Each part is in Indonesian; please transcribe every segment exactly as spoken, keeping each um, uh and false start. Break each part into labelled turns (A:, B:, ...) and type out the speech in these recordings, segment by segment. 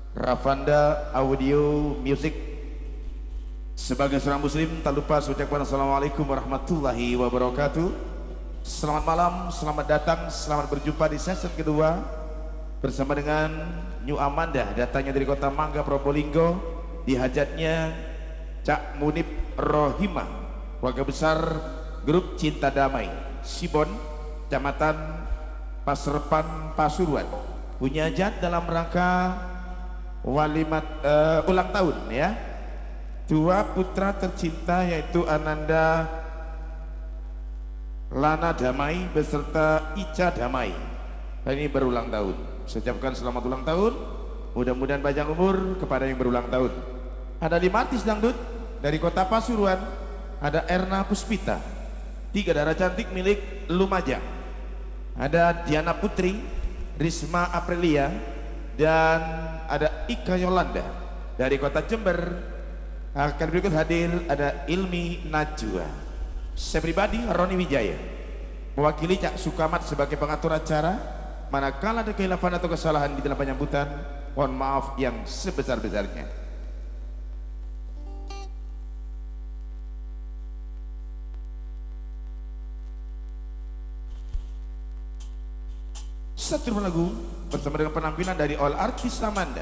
A: Ravanda Audio Music. Sebagai seorang muslim tak lupa ucapkan assalamualaikum warahmatullahi wabarakatuh. Selamat malam, selamat datang, selamat berjumpa di sesi kedua bersama dengan New Amanda, datangnya dari kota Mangga Probolinggo, di hajatnya Cak Munib Rohimah, warga besar grup Cinta Damai Sibon, Kecamatan Pasrepan, Pasuruan, punya hajat dalam rangka walimat uh, ulang tahun ya, dua putra tercinta yaitu Ananda Lana Damai beserta Ica Damai. Hari ini berulang tahun. Saya ucapkan selamat ulang tahun, mudah-mudahan panjang umur kepada yang berulang tahun. Ada lima artis dangdut dari kota Pasuruan. Ada Erna Puspita, tiga darah cantik milik Lumajang. Ada Diana Putri, Risma Aprilia, dan ada Ika Yolanda dari kota Jember. Akan berikut hadir ada Ilmi Najwa. Saya pribadi Roni Wijaya mewakili Cak Sukamat sebagai pengatur acara. Manakala ada kehilafan atau kesalahan di dalam penyambutan, mohon maaf yang sebesar-besarnya. Satu lagu bersama dengan penampilan dari All Artis Amanda.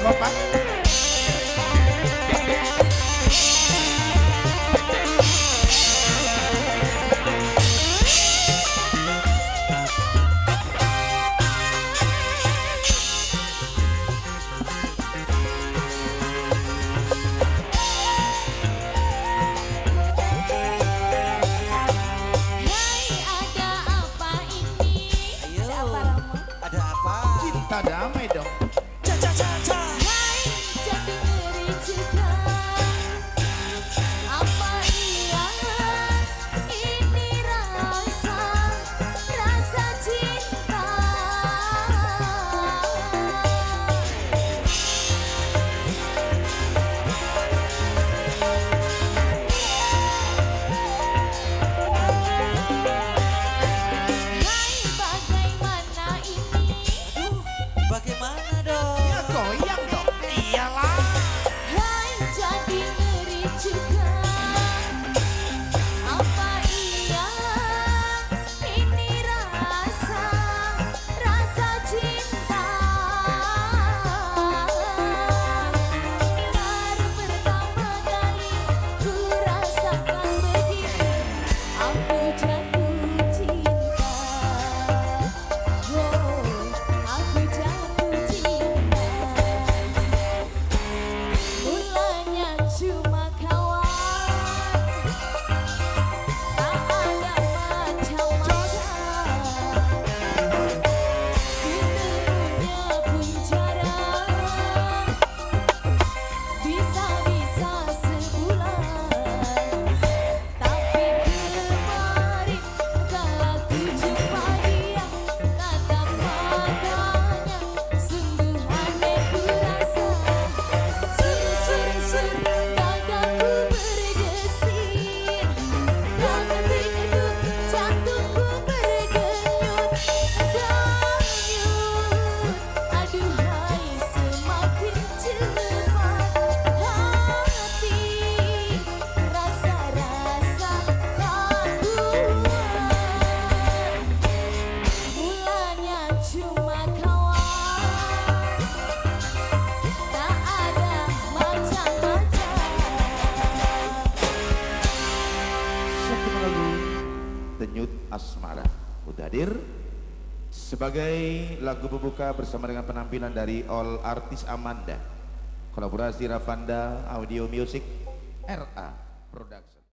A: kompak. Cinta damai dong.
B: Ca ca ca ca.
C: Hai, jadi ngeri juga. Apa iya ini rasa rasa cinta? Hai, bagaimana ini?
B: Bagaimana dong?
A: Ya goyang dong.
B: Iyalah.
C: Hai, jadi ngeri juga. Apa iya ini rasa rasa cinta? Baru pertama kali ku rasakan begini, aku jatuh cinta. Oh, aku jatuh cinta. Mulanya cuma kawan, tak ada macam-macam. Ketemunya pun jarang, bisa-bisa sebulan. Tapi kemarin kala ku jumpa dia, tatap matanya sungguh aneh ku rasa. Sur-sur-sur dadaku bergesin, dan ketika itu jantungku berdenyut danyut. Aduhai, semakin cepat hati, rasa-rasa tak kuat. Mulanya cuma kawan, tak ada macam-macam.
A: Satu lagu Denyut Asmara udah hadir sebagai lagu pembuka bersama dengan penampilan dari All Artis Amanda, kolaborasi Ravanda Audio Music, R A Production.